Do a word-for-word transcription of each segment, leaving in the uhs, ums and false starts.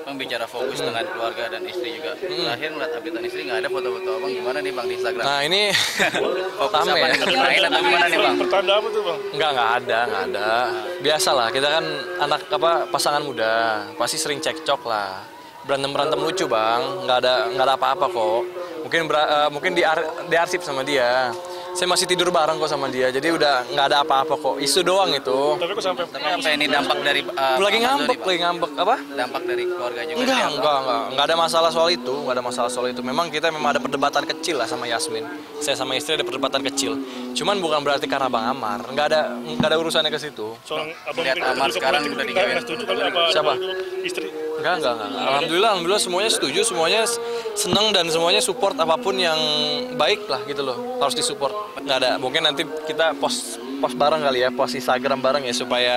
Bang bicara fokus dengan keluarga dan istri juga. Terakhir ngeliat updatean istri nggak ada foto-foto abang, gimana nih bang di Instagram? Nah ini Fokus rame apa ya. nih? Lain atau gimana nih bang? Pertanda apa tuh bang? Enggak, enggak ada, enggak ada. Biasalah, kita kan anak apa pasangan muda, pasti sering cekcok lah. Berantem-berantem lucu bang, nggak ada nggak ada apa-apa kok. Mungkin ber, uh, mungkin di diarsip sama dia. Saya masih tidur bareng kok sama dia, jadi udah nggak ada apa-apa kok. Isu doang itu. Tapi kok sampai Tapi apa ini dampak dari uh, Lagi Bang ngambek, Zori, lagi ngambek apa? dampak dari keluarga juga? Enggak, sih, enggak, enggak, enggak ada masalah soal itu, enggak ada masalah soal itu. Memang kita memang ada perdebatan kecil lah sama Yasmin. Saya sama istri ada perdebatan kecil. Cuman bukan berarti karena Bang Amar, enggak ada enggak ada urusannya ke situ. soal abang Lihat mungkin Amar juga sekarang politik udah mungkin digawin. nggak setuju kali apa Siapa? itu istri. Enggak, enggak, enggak. Alhamdulillah, alhamdulillah semuanya setuju, semuanya senang dan semuanya support apapun yang baik lah gitu loh. Harus disupport. Enggak ada. Mungkin nanti kita post post bareng kali ya, post Instagram bareng ya supaya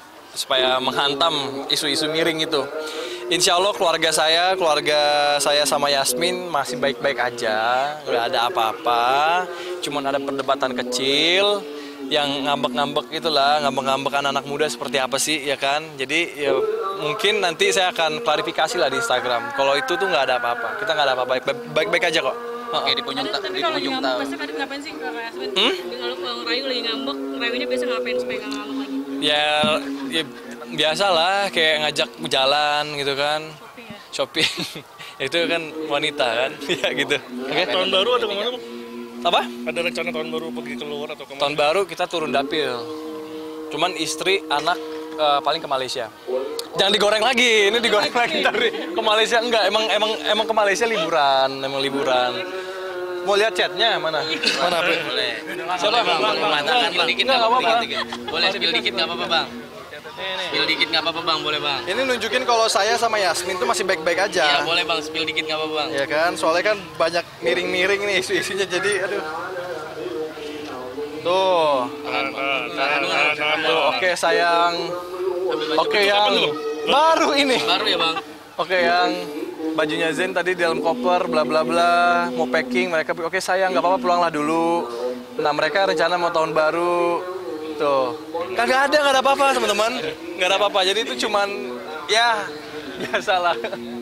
supaya menghantam isu-isu miring itu. Insya Allah keluarga saya, keluarga saya sama Yasmin masih baik-baik aja, nggak ada apa-apa. Cuman ada perdebatan kecil yang ngambek-ngambek itulah, ngambek-ngambek anak muda seperti apa sih, ya kan? Jadi ya mungkin nanti saya akan klarifikasi lah di Instagram. Kalau itu tuh nggak ada apa-apa, kita nggak ada apa-apa, baik-baik aja kok. Oke, di penjung Tapi, tapi di kalau lagi penjung ngambek, tahun. pasti kadang ngapain sih Kak Yasmin? Hmm? Kalau kalau ngerayu lagi ngambek, ngerayunya biasa ngapain supaya nggak ngambek lagi? Ya, ya biasalah kayak ngajak jalan gitu kan, Shopping ya? shopping. Itu kan wanita kan, ya gitu. Oke. Tahun baru atau kemana bang? Apa? Ada rencana tahun baru pergi keluar atau kemana? Tahun baru kita turun dapil. Cuman istri, anak eh, paling ke Malaysia. Jangan digoreng lagi, ini digoreng lagi dari ke Malaysia enggak? Emang emang emang ke Malaysia liburan, emang liburan. Mau lihat chatnya mana? Mana P? Boleh. Siapa? Bang, bang, mengatakan spill dikit nggak Enggak, apa-apa. apa-apa. Dikit, dikit. Boleh spill dikit nggak apa-apa bang. Spill dikit nggak apa-apa bang, boleh bang. Ini nunjukin kalau saya sama Yasmin tuh masih baik-baik Iya aja. boleh bang, spill dikit nggak apa-apa bang. Ya kan, soalnya kan banyak miring-miring nih isu-isunya jadi aduh. Tuh. Nah, nah, nah, nah, nah, Tuh, oke sayang. Oke yang baru ini. Baru ya bang. Oke yang bajunya Zen tadi di dalam koper bla bla bla mau packing mereka oke sayang nggak apa-apa pulanglah dulu. Nah mereka rencana mau tahun baru tuh kagak ada nggak ada apa-apa teman-teman nggak ada apa-apa jadi itu cuman ya biasalah.